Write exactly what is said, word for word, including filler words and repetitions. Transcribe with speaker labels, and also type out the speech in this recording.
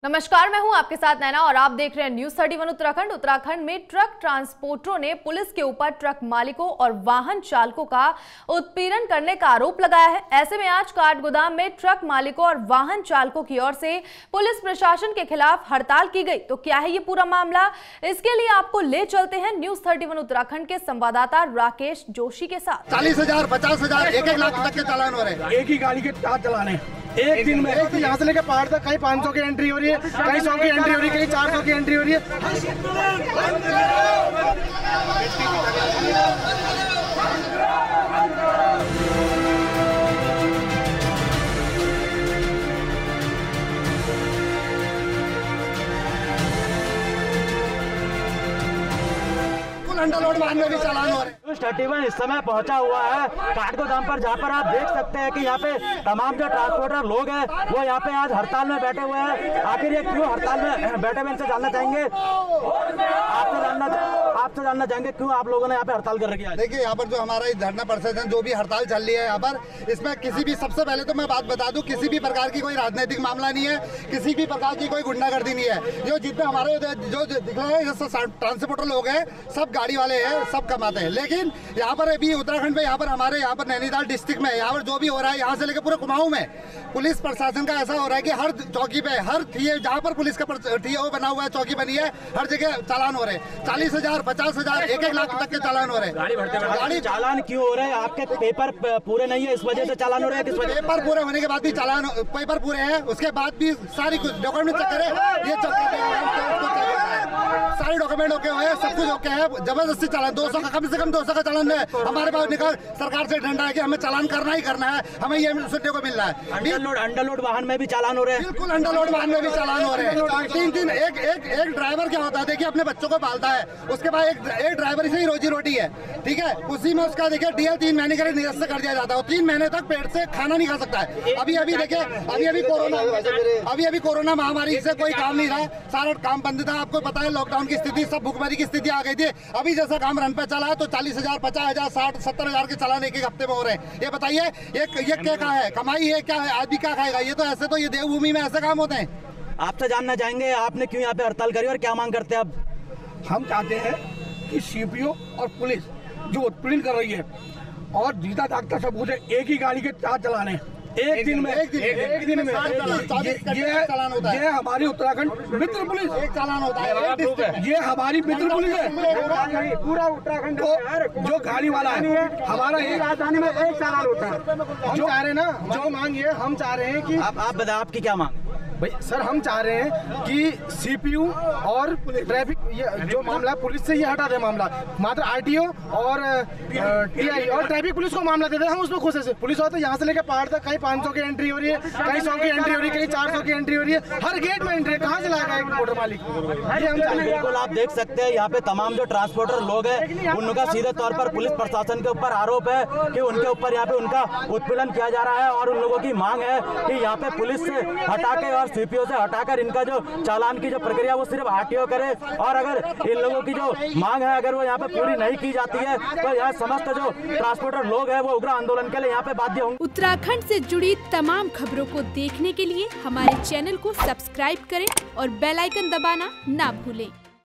Speaker 1: नमस्कार, मैं हूं आपके साथ नैना और आप देख रहे हैं news thirty one Uttarakhand. Uttarakhand में ट्रक ट्रांसपोर्टरों ने पुलिस के ऊपर ट्रक मालिकों और वाहन चालकों का उत्पीड़न करने का आरोप लगाया है। ऐसे में आज काठगोदाम में ट्रक मालिकों और वाहन चालकों की ओर से पुलिस प्रशासन के खिलाफ हड़ताल की गई। तो क्या है ये पूरा मामला, इसके लिए आपको ले चलते हैं न्यूज थर्टी वन उत्तराखंड के संवाददाता राकेश जोशी के साथ।
Speaker 2: चालीस हजार पचास हजार एक एक लाख तक के चालान हो रहे हैं।
Speaker 3: एक ही गाड़ी के चार चलाने एक दिन में, तो यहाँ से लेकर पहाड़ तक कहीं पाँच सौ की एंट्री हो रही है, कहीं सौ की एंट्री हो रही है, कहीं चार सौ की एंट्री हो रही है।
Speaker 2: अंडरलोड वाहन में भी चालान हो रहे हैं।
Speaker 4: थर्टी वन इस समय पहुंचा हुआ है काठगोदाम पर, जहां पर आप देख सकते हैं कि यहाँ पे तमाम जो ट्रांसपोर्टर लोग हैं वो यहाँ पे आज हड़ताल में बैठे हुए हैं। आखिर ये क्यों हड़ताल में बैठे हुए, इनसे जानना चाहेंगे। आपसे जानना आपसे जानना चाहेंगे क्यों आप लोगों ने यहाँ पे हड़ताल कर रखी है।
Speaker 2: देखिए, यहाँ पर जो हमारा धरना प्रदर्शन जो भी हड़ताल चल रही है यहाँ पर, इसमें किसी भी, सबसे पहले तो मैं बात बता दूं, किसी भी प्रकार की कोई राजनीतिक मामला नहीं है, किसी भी प्रकार की कोई गुंडागर्दी नहीं है। जो जितने हमारे जो दिख रहे हैं ट्रांसपोर्टर लोग हैं, सब गाड़ी वाले हैं, सब कमाते हैं। लेकिन यहाँ पर अभी उत्तराखंड में, यहाँ पर हमारे यहाँ पर नैनीताल डिस्ट्रिक्ट में यहाँ पर जो भी हो रहा है, यहाँ से लेकर पूरे कुमाऊं में पुलिस प्रशासन का ऐसा हो रहा है कि हर चौकी पे, हर थिए जहाँ पर पुलिस का थिए वो बना हुआ है, चौकी बनी है, हर जगह चालान हो रहे हैं। चालीस हजार पचास हजार एक एक लाख तक के चालान हो रहे हैं।
Speaker 4: गाड़ी चालान क्यों हो रहे हैं? आपके पेपर पूरे नहीं है, इस वजह से चालान हो रहे हैं। किस वजह?
Speaker 2: पेपर पूरे होने के बाद भी चालान, पेपर पूरे हैं, उसके बाद भी सारी कुछ डॉक्यूमेंट चेक करें, ये चेक करते हैं, सारे डॉक्यूमेंट ओके हुए, सब कुछ ओके है। जबरदस्ती चालान दो सौ का, कम से कम दो सौ का चालान है। हमारे पास निकल सरकार से डंडा है कि हमें चालान करना ही करना है, हमें ये सुनने को मिल रहा है।
Speaker 4: अंडरलोड अंडरलोड वाहन में भी चालान हो रहे हैं।
Speaker 2: बिल्कुल, अंडरलोड वाहन में भी चालान हो रहे हैं। तीन तीन एक एक एक ड्राइवर क्या होता है, देखिए अपने बच्चों को पालता है, उसके बाद एक एक ड्राइवर से ही रोजी रोटी है, ठीक है। उसी में उसका देखिए डीएल तीन महीने के लिए निरस्त कर दिया जाता है, तीन महीने तक पेट से खाना नहीं खा सकता है। अभी अभी देखिए, अभी अभी कोरोना अभी अभी कोरोना महामारी से कोई काम नहीं था, सारा काम बंद था। आपको पता है लॉकडाउन की स्थिति, सब भुखमरी की स्थिति आ गई थी। अभी जैसा काम रन पे चला है तो चालीस हजार पचास हजार साठ सत्तर हजार के चालान एक एक हफ्ते में हो रहे हैं। ये बताइए, ये ये क्या का है, कमाई है क्या है, आदमी क्या खाएगा? ये तो ऐसे तो ये देवभूमि में ऐसे काम होते हैं।
Speaker 4: आपसे जानना चाहेंगे आपने क्यों यहाँ पे हड़ताल करी और क्या मांग करते हैं अब?
Speaker 3: हम चाहते हैं कि सीपीओ और पुलिस जो उत्पीड़न कर रही है और जीता जागता सबूत है, एक ही गाड़ी के चार चलाने एक दिन में, एक दिन, एक, एक दिन में ये चालान होता है। ये हमारी उत्तराखंड मित्र पुलिस
Speaker 2: एक चालान होता है,
Speaker 3: ये हमारी मित्र पुलिस है। पूरा उत्तराखंड तो जो गाड़ी वाला है हमारा एक राजधानी में एक चालान होता है। हम चाह रहे हैं ना, जो मांग ये हम चाह रहे हैं कि
Speaker 4: आप आप बताओ आपकी क्या मांग?
Speaker 3: भाई सर, हम चाह रहे हैं कि सीपीयू और ट्रैफिक, ये जो मामला पुलिस से ये हटा दे मामला, मात्र आरटीओ और टीआई और ट्रैफिक पुलिस को मामला दे दे, हम उसमें खुश है। पुलिस होता है यहाँ से लेकर पहाड़ तक, कहीं पाँच सौ की एंट्री हो रही है, कहीं सौ की एंट्री हो रही है, कहीं चार सौ की एंट्री हो रही है, हर गेट में एंट्री, कहाँ से लाएगा एक मोटर मालिक? ये हम चाह रहे हैं।
Speaker 4: बिल्कुल, आप देख सकते हैं यहाँ पे तमाम जो ट्रांसपोर्टर लोग हैं उनका सीधे तौर पर पुलिस प्रशासन के ऊपर आरोप है कि उनके ऊपर यहाँ पे उनका उत्पीड़न किया जा रहा है और उन लोगों की मांग है कि यहाँ पे पुलिस से हटा के और सीपीओ से हटाकर इनका जो चालान की जो प्रक्रिया वो सिर्फ आरटीओ करे, और अगर इन लोगों की जो मांग है अगर वो यहाँ पे पूरी नहीं की जाती है तो यहाँ समस्त जो ट्रांसपोर्टर लोग हैं वो उग्र आंदोलन के लिए यहाँ पे बाध्य होंगे।
Speaker 5: उत्तराखंड से जुड़ी तमाम खबरों को देखने के लिए हमारे चैनल को सब्सक्राइब करें और बेल आइकन दबाना ना भूलें।